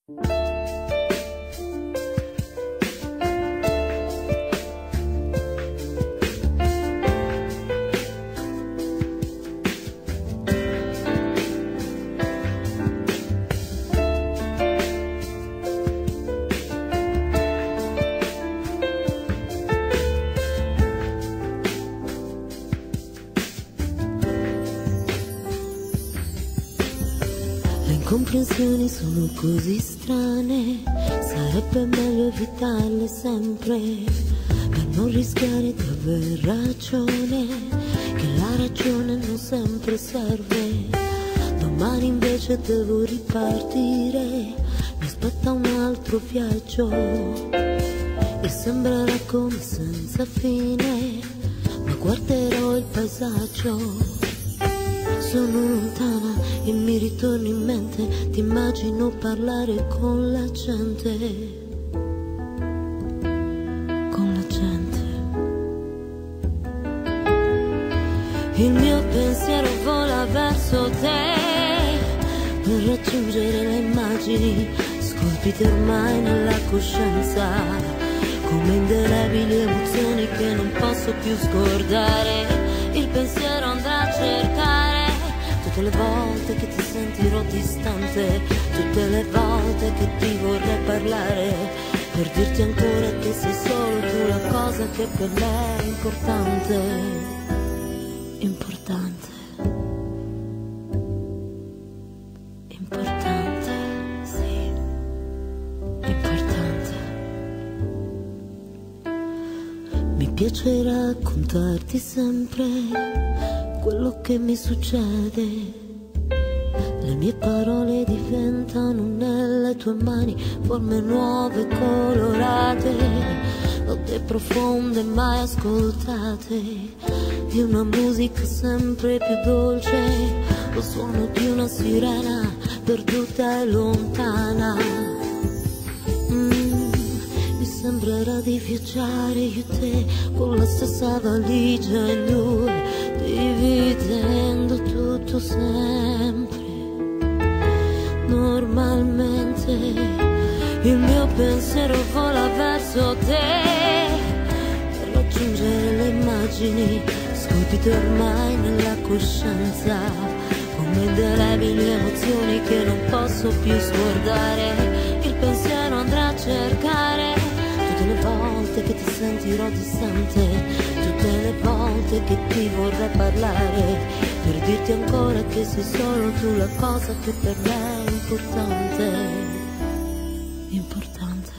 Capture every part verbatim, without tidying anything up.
Incomprensioni sono così strane, sarebbe meglio evitarle sempre, per non rischiare di aver ragione, che la ragione non sempre serve. Domani invece devo ripartire, mi aspetta un altro viaggio, e sembrerà come senza fine, ma guarderò il paesaggio. Sono lontana e mi ritorni in mente, ti immagino parlare con la gente, con la gente. Il mio pensiero vola verso te, per raggiungere le immagini scolpite ormai nella coscienza, come indelebili emozioni che non posso più scordare. Il pensiero andrà a cercare tutte le volte che ti sentirò distante, tutte le volte che ti vorrei parlare, per dirti ancora che sei solo tu la cosa che per me è importante, importante, importante, sì, importante. Mi piace raccontarti sempre quello che mi succede, le mie parole diventano nelle tue mani forme nuove colorate, note profonde mai ascoltate, di una musica sempre più dolce, lo suono di una sirena perduta e lontana. Mm, mi sembrerà di viaggiare io e te con la stessa valigia in due, dividendo tutto sempre. Normalmente il mio pensiero vola verso te, per raggiungere le immagini scolpite ormai nella coscienza, come indelebili emozioni che non posso più scordare. Il pensiero andrà a cercare tutte le volte che ti sentirò distante, tutte le volte che ti vorrei parlare, per dirti ancora che sei solo tu la cosa che per me è importante, importante.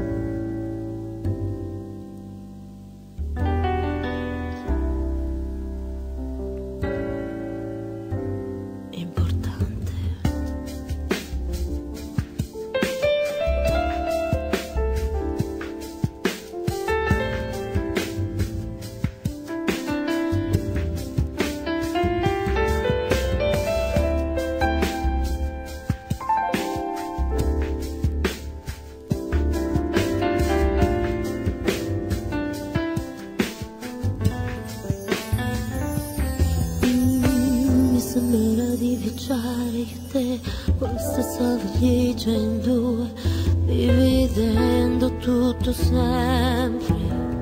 Sembra di viaggiare io e te con la stessa valigia in due, dividendo tutto sempre.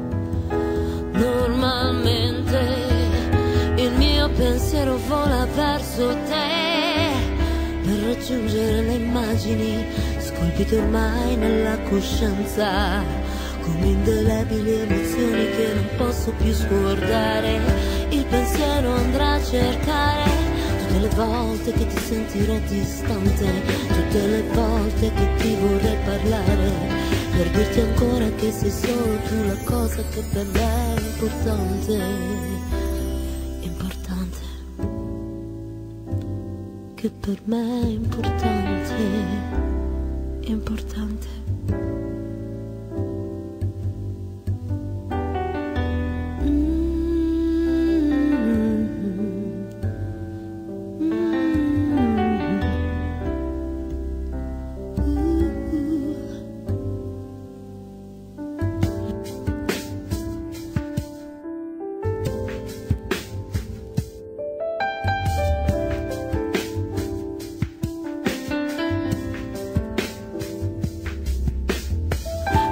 Normalmente il mio pensiero vola verso te, per raggiungere le immagini scolpite ormai nella coscienza, come indelebili emozioni che non posso più scordare. Il pensiero andrà a cercare tutte le volte che ti sentirò distante, tutte le volte che ti vorrei parlare, per dirti ancora che sei solo tu la cosa che per me è importante, importante, che per me è importante, importante.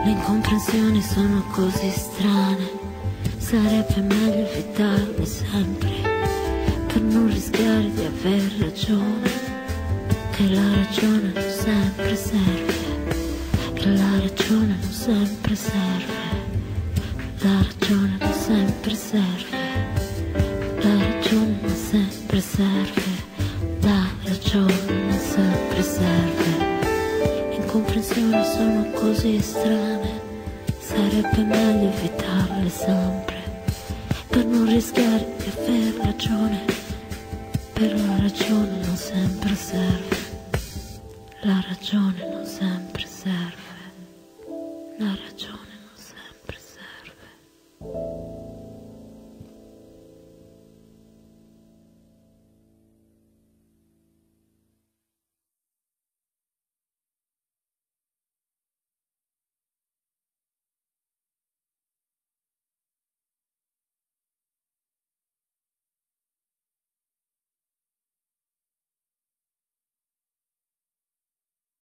Le incomprensioni sono così strane, sarebbe meglio evitarle sempre, per non rischiare di aver ragione, che la ragione non sempre serve, che la ragione non sempre serve, la ragione non sempre serve, la ragione non sempre serve, la ragione non sempre serve. Incomprensioni sono così strane, sarebbe meglio evitarle sempre, per non rischiare di aver ragione, però la ragione non sempre serve, la ragione non sempre serve.